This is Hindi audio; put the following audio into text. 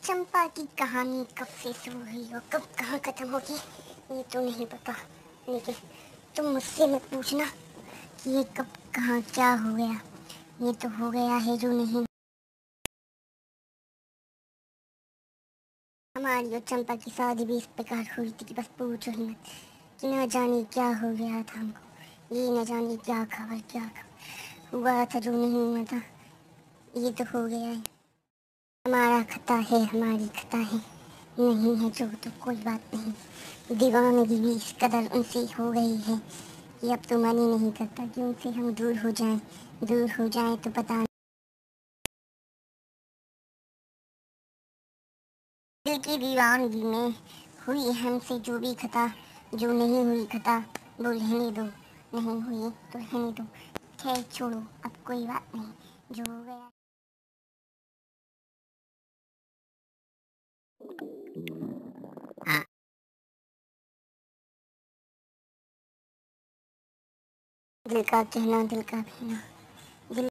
चंपा की कहानी कब से शुरू हुई और कब कहाँ खत्म होगी ये तो नहीं पता, लेकिन तुम मुझसे मत पूछना कि ये कब कहाँ क्या हो गया। ये तो हो गया है जो नहीं। हमारी और चंपा की शादी भी इस प्रकार हुई थी कि बस पूछो ही मत, कि न जाने क्या हो गया था हमको। ये न जाने क्या खबर हुआ था जो नहीं हुआ था। ये तो हो गया है, हमारा खता है, हमारी खता है। नहीं है जो तो कोई बात नहीं। दीवानगी भी इस कदर उनसे हो गई है कि अब तो मन ही नहीं करता कि उनसे हम दूर हो जाएं तो पता नहीं। दिल की दीवानगी में हुई हमसे जो भी खता, जो नहीं हुई खता वो रहने दो, नहीं हुई तो रहने दो। खैर छोड़ो, अब कोई बात नहीं, जो हो गया। हाँ, दिल का कहना दिल का कहना।